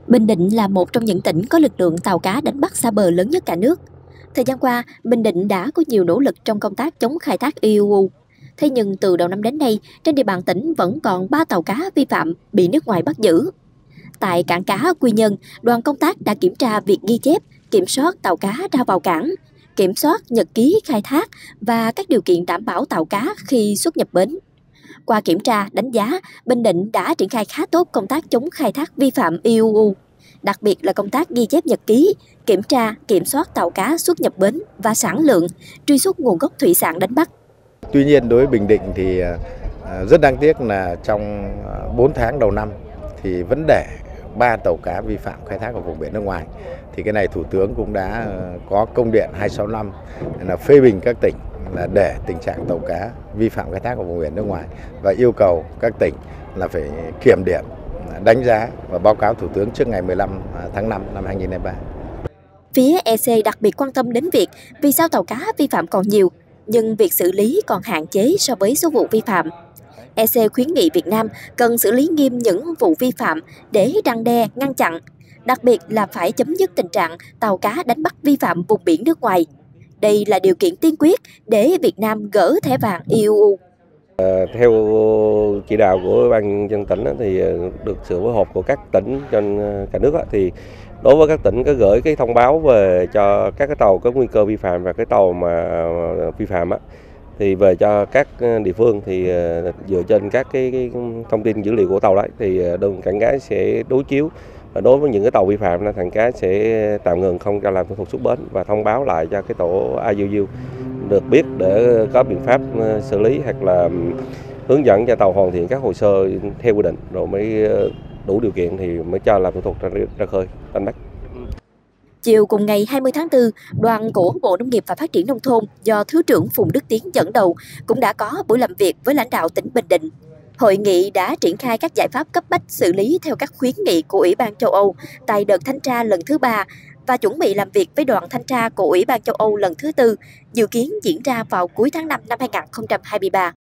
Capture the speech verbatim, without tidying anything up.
Bình Định là một trong những tỉnh có lực lượng tàu cá đánh bắt xa bờ lớn nhất cả nước. Thời gian qua, Bình Định đã có nhiều nỗ lực trong công tác chống khai thác i u u. Thế nhưng từ đầu năm đến nay, trên địa bàn tỉnh vẫn còn ba tàu cá vi phạm bị nước ngoài bắt giữ. Tại cảng cá Quy Nhơn, đoàn công tác đã kiểm tra việc ghi chép, kiểm soát tàu cá ra vào cảng, kiểm soát nhật ký khai thác và các điều kiện đảm bảo tàu cá khi xuất nhập bến. Qua kiểm tra, đánh giá, Bình Định đã triển khai khá tốt công tác chống khai thác vi phạm i u u, đặc biệt là công tác ghi chép nhật ký, kiểm tra, kiểm soát tàu cá xuất nhập bến và sản lượng, truy xuất nguồn gốc thủy sản đánh bắt. Tuy nhiên đối với Bình Định thì rất đáng tiếc là trong bốn tháng đầu năm thì vẫn để ba tàu cá vi phạm khai thác ở vùng biển nước ngoài. Thì cái này Thủ tướng cũng đã có công điện hai sáu năm là phê bình các tỉnh là để tình trạng tàu cá vi phạm khai thác ở vùng biển nước ngoài và yêu cầu các tỉnh là phải kiểm điểm, đánh giá và báo cáo Thủ tướng trước ngày mười lăm tháng năm năm hai nghìn không trăm hai mươi ba. Phía e xê đặc biệt quan tâm đến việc vì sao tàu cá vi phạm còn nhiều, nhưng việc xử lý còn hạn chế so với số vụ vi phạm. e xê khuyến nghị Việt Nam cần xử lý nghiêm những vụ vi phạm để răn đe, ngăn chặn, đặc biệt là phải chấm dứt tình trạng tàu cá đánh bắt vi phạm vùng biển nước ngoài. Đây là điều kiện tiên quyết để Việt Nam gỡ thẻ vàng i u u. À, theo chỉ đạo của Ban Nhân dân tỉnh thì được sự phối hợp của các tỉnh trên cả nước thì đối với các tỉnh có gửi cái thông báo về cho các cái tàu có nguy cơ vi phạm và cái tàu mà vi phạm á, thì về cho các địa phương thì dựa trên các cái, cái thông tin dữ liệu của tàu đấy thì đơn cảng cá sẽ đối chiếu và đối với những cái tàu vi phạm là cảng cá sẽ tạm ngừng không cho làm thủ tục xuất bến và thông báo lại cho cái tổ i u u được biết để có biện pháp xử lý hoặc là hướng dẫn cho tàu hoàn thiện các hồ sơ theo quy định rồi mới đủ điều kiện thì mới cho làm thủ tục ra, ra khơi đánh bắt. Chiều cùng ngày hai mươi tháng tư, đoàn của Bộ Nông nghiệp và Phát triển Nông thôn do Thứ trưởng Phùng Đức Tiến dẫn đầu cũng đã có buổi làm việc với lãnh đạo tỉnh Bình Định. Hội nghị đã triển khai các giải pháp cấp bách xử lý theo các khuyến nghị của Ủy ban châu Âu tại đợt thanh tra lần thứ ba và chuẩn bị làm việc với đoàn thanh tra của Ủy ban châu Âu lần thứ tư, dự kiến diễn ra vào cuối tháng năm năm hai nghìn không trăm hai mươi ba.